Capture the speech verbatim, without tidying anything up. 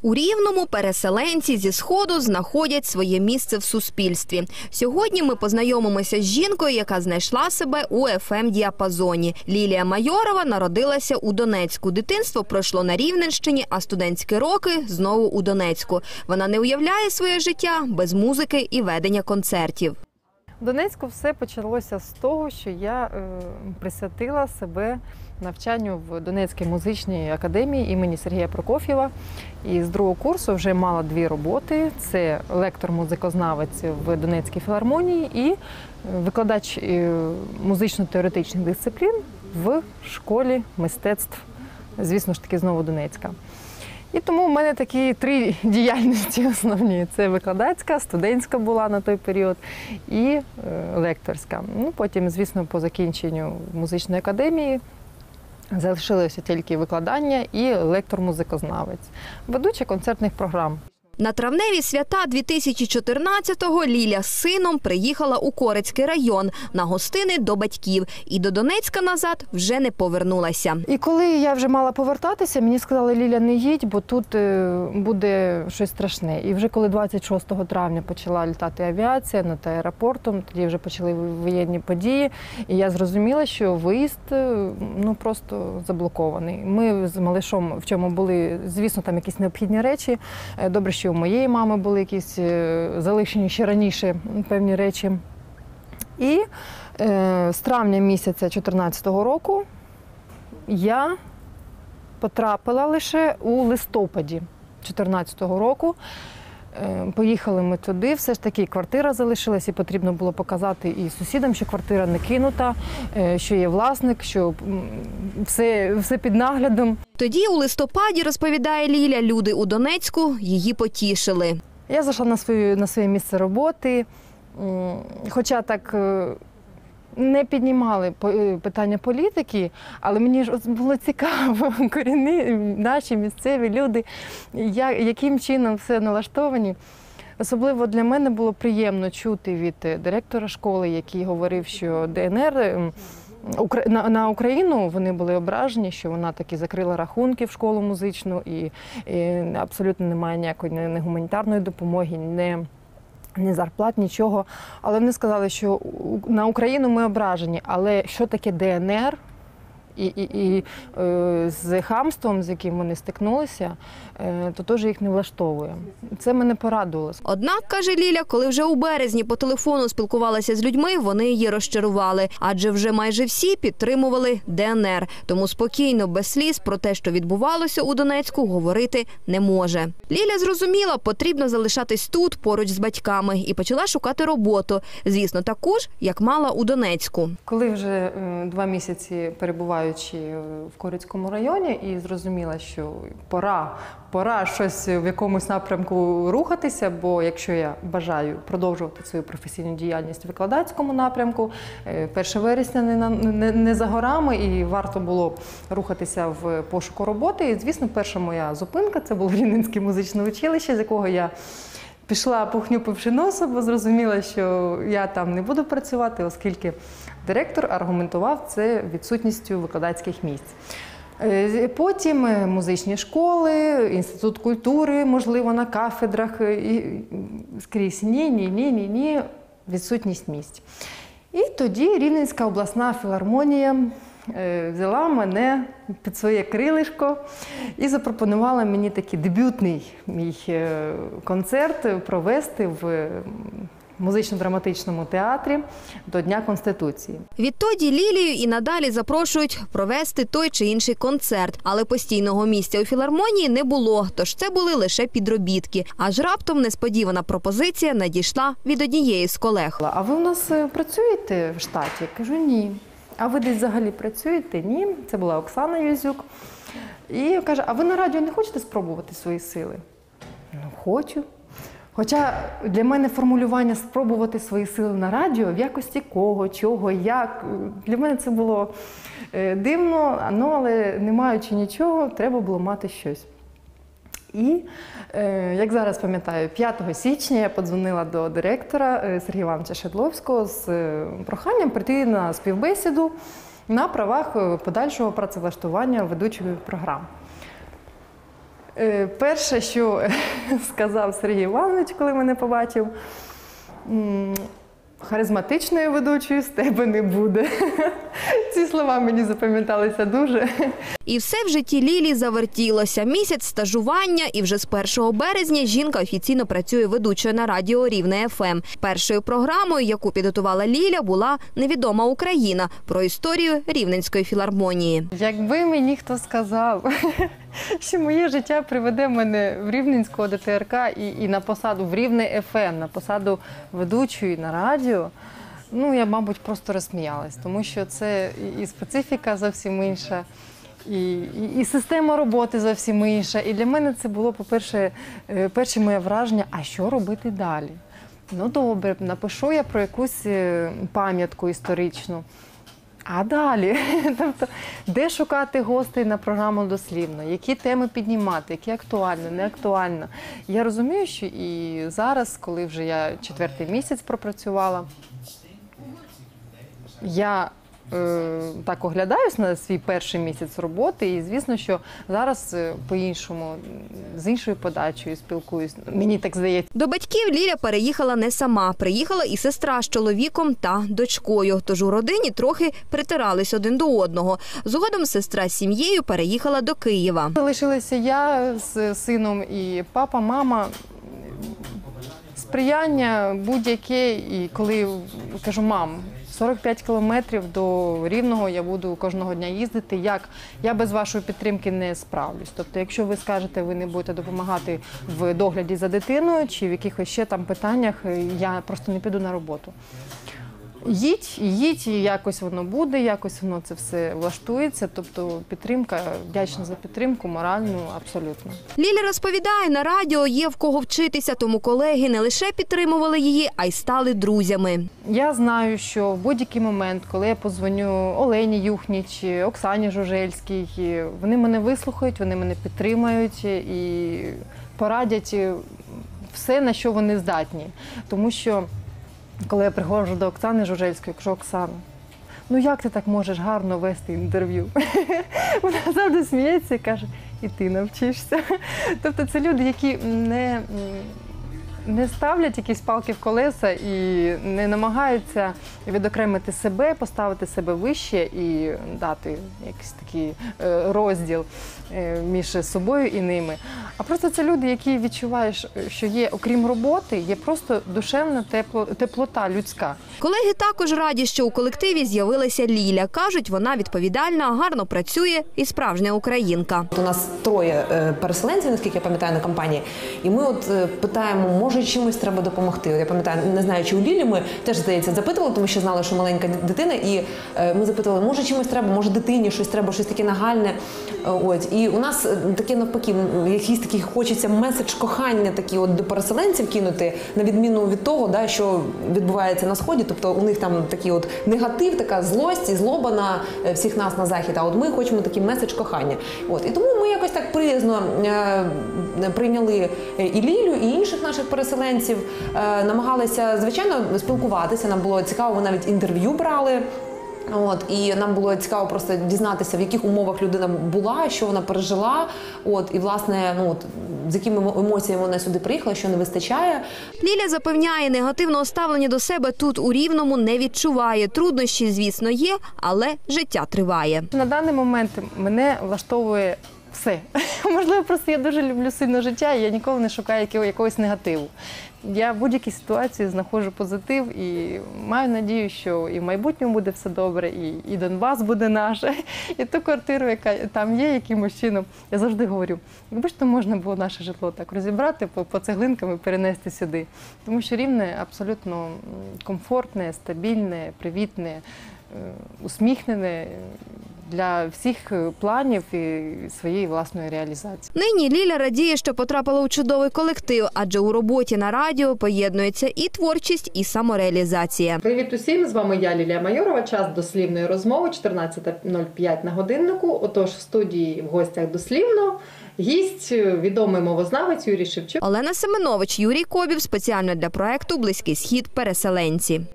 У Рівному переселенці зі Сходу знаходять своє місце в суспільстві. Сьогодні ми познайомимося з жінкою, яка знайшла себе у еф ем-діапазоні. Лілія Майорова народилася у Донецьку. Дитинство пройшло на Рівненщині, а студентські роки знову у Донецьку. Вона не уявляє своє життя без музики і ведення концертів. В Донецьку все почалося з того, що я е, присвятила себе навчанню в Донецькій музичній академії імені Сергія Прокоф'єва. І з другого курсу вже мала дві роботи. Це лектор-музикознавець в Донецькій філармонії і викладач музично-теоретичних дисциплін в школі мистецтв, звісно ж таки, знову Донецька. І тому в мене такі три діяльності основні. Це викладацька, студентська була на той період і е, лекторська. Ну, потім, звісно, по закінченню музичної академії залишилося тільки викладання і лектор-музикознавець, ведуча концертних програм. На травневі свята дві тисячі чотирнадцятого Ліля з сином приїхала у Корецький район на гостини до батьків і до Донецька назад вже не повернулася. І коли я вже мала повертатися, мені сказали: Ліля, не їдь, бо тут буде щось страшне. І вже коли двадцять шостого травня почала літати авіація над аеропортом, тоді вже почали воєнні події, і я зрозуміла, що виїзд ну просто заблокований. Ми з малишом в чому були, звісно, там якісь необхідні речі. Добре, що у моєї мами були якісь залишені ще раніше певні речі. І е, з травня місяця дві тисячі чотирнадцятого року я потрапила лише у листопаді дві тисячі чотирнадцятого року. Е, поїхали ми туди, все ж таки квартира залишилась, і потрібно було показати і сусідам, що квартира не кинута, е, що є власник, що все, все під наглядом. Тоді у листопаді, розповідає Ліля, люди у Донецьку її потішили. Я зайшла на, свою, на своє місце роботи, хоча так не піднімали питання політики, але мені ж було цікаво, корінні наші місцеві люди, яким чином все налаштовані. Особливо для мене було приємно чути від директора школи, який говорив, що Де Ен Ер на Україну вони були ображені, що вона таки закрила рахунки в школу музичну і, і абсолютно немає ніякої не гуманітарної допомоги, не, не зарплат, нічого. Але вони сказали, що на Україну ми ображені, але що таке Де Ен Ер? І, і, і е, з хамством, з яким вони стикнулися, е, то теж їх не влаштовує. Це мене порадувало. Однак, каже Ліля, коли вже у березні по телефону спілкувалася з людьми, вони її розчарували. Адже вже майже всі підтримували Де Ен Ер. Тому спокійно, без сліз про те, що відбувалося у Донецьку, говорити не може. Ліля зрозуміла, потрібно залишатись тут, поруч з батьками, і почала шукати роботу. Звісно, таку ж, як мала у Донецьку. Коли вже е, два місяці перебуваю в Корецькому районі і зрозуміла, що пора, пора щось в якомусь напрямку рухатися, бо якщо я бажаю продовжувати свою професійну діяльність в викладацькому напрямку, перше вересня не, не, не за горами і варто було рухатися в пошуку роботи. І, звісно, перша моя зупинка – це було Рівненське музичне училище, з якого я пішла, похнюпивши носа, бо зрозуміла, що я там не буду працювати, оскільки директор аргументував це відсутністю викладацьких місць. Потім музичні школи, інститут культури, можливо, на кафедрах, і скрізь ні, ні, ні, ні, ні, відсутність місць. І тоді Рівненська обласна філармонія взяла мене під своє крилишко і запропонувала мені такий дебютний мій концерт провести в музично-драматичному театрі до Дня Конституції. Відтоді Лілію і надалі запрошують провести той чи інший концерт, але постійного місця у філармонії не було, тож це були лише підробітки. Аж раптом несподівана пропозиція надійшла від однієї з колег. А ви у нас працюєте в штаті? Я кажу, ні. А ви десь взагалі працюєте? Ні. Це була Оксана Юзюк. І каже, а ви на радіо не хочете спробувати свої сили? Ну, хочу. Хоча для мене формулювання «спробувати свої сили на радіо» в якості кого, чого, як, для мене це було дивно, але не маючи нічого, треба було мати щось. І, як зараз пам'ятаю, п'ятого січня я подзвонила до директора Сергія Івановича Шедловського з проханням прийти на співбесіду на правах подальшого працевлаштування ведучої програм. Е, Перше, що сказав Сергій Іванович, коли мене побачив, м, харизматичною ведучою з тебе не буде. Ці слова мені запам'яталися дуже. І все в житті Лілі завертілося. Місяць стажування, і вже з першого березня жінка офіційно працює ведучою на радіо Рівне еф ем. Першою програмою, яку підготувала Ліля, була «Невідома Україна» про історію Рівненської філармонії. Якби мені хто сказав, що моє життя приведе мене в Рівненську о де те ер ка і, і на посаду в Рівне еф ем, на посаду ведучої на радіо, ну, я, мабуть, просто розсміялась, тому що це і, і специфіка зовсім інша, і, і, і система роботи зовсім інша. І для мене це було, по-перше, е, перше моє враження, а що робити далі? Ну, добре, напишу я про якусь е, пам'ятку історичну. А далі? Тобто, де шукати гостей на програму дослівно? Які теми піднімати? Які актуально, не актуально? Я розумію, що і зараз, коли вже я четвертий місяць пропрацювала, я е, так оглядаюсь на свій перший місяць роботи, і звісно, що зараз е, по-іншому, з іншою подачею спілкуюсь. Мені так здається. До батьків Ліля переїхала не сама. Приїхала і сестра з чоловіком та дочкою. Тож у родині трохи притирались один до одного. Згодом сестра з сім'єю переїхала до Києва. Залишилася я з сином і папа, мама. Сприяння будь-яке, і коли кажу, мам, сорок п'ять кілометрів до Рівного я буду кожного дня їздити, як я без вашої підтримки не справлюсь. Тобто, якщо ви скажете, ви не будете допомагати в догляді за дитиною чи в якихось ще там питаннях, я просто не піду на роботу. Їдь, їдь, і якось воно буде, якось воно це все влаштується. Тобто підтримка, вдячна за підтримку, моральну, абсолютно. Ліля розповідає, на радіо є в кого вчитися, тому колеги не лише підтримували її, а й стали друзями. Я знаю, що в будь-який момент, коли я подзвоню Олені Юхніч, Оксані Жужельській, вони мене вислухають, вони мене підтримають і порадять все, на що вони здатні. Тому що коли я приходжу до Оксани Жужельської, кажу, Оксана, ну як ти так можеш гарно вести інтерв'ю? Вона завжди сміється і каже, і ти навчишся. Тобто це люди, які не, не ставлять якісь палки в колеса і не намагаються відокремити себе, поставити себе вище і дати якийсь такий розділ між собою і ними. А просто це люди, які відчуваєш, що є, окрім роботи, є просто душевна тепло, теплота людська. Колеги також раді, що у колективі з'явилася Ліля. Кажуть, вона відповідальна, гарно працює і справжня українка. У нас троє переселенців, наскільки я пам'ятаю, на кампанії. І ми от питаємо, може чимось треба допомогти. От я пам'ятаю, не знаю, чи у Лілі ми теж, здається, запитували, тому що знали, що маленька дитина. І ми запитували, може чимось треба, може дитині щось треба, щось таке нагальне. От. І у нас таке навпаки, якийсь такий хочеться меседж кохання такі от до переселенців кинути, на відміну від того, да, що відбувається на Сході. Тобто у них там такий от негатив, така злость і злоба на всіх нас на Захід. А от ми хочемо такий меседж кохання. От. І тому ми якось так приязно е, прийняли і Лілю, і інших наших переселенців, е, намагалися, звичайно, спілкуватися. Нам було цікаво, ми навіть інтерв'ю брали. От, і нам було цікаво просто дізнатися, в яких умовах людина була, що вона пережила, от, і, власне, ну, от, з якими емоціями вона сюди приїхала, що не вистачає. Ліля запевняє, негативного ставлення до себе тут, у Рівному, не відчуває. Труднощі, звісно, є, але життя триває. На даний момент мене влаштовує все. Можливо, просто я дуже люблю сильно життя, і я ніколи не шукаю якогось негативу. Я в будь-якій ситуації знаходжу позитив і маю надію, що і в майбутньому буде все добре, і, і Донбас буде наш, і ту квартиру, яка там є якимось чином. Я завжди говорю, якби ж то можна було наше житло так розібрати, по, по цеглинкам і перенести сюди. Тому що Рівне абсолютно комфортне, стабільне, привітне, усміхнене для всіх планів і своєї власної реалізації. Нині Ліля радіє, що потрапила у чудовий колектив, адже у роботі на радіо поєднується і творчість, і самореалізація. Привіт усім, з вами я, Лілія Майорова, час дослівної розмови, чотирнадцята нуль п'ять на годиннику. Отож, в студії в гостях дослівно гість, відомий мовознавець Юрій Шевчук. Олена Семенович, Юрій Кобів, спеціально для проекту «Близький Схід. Переселенці».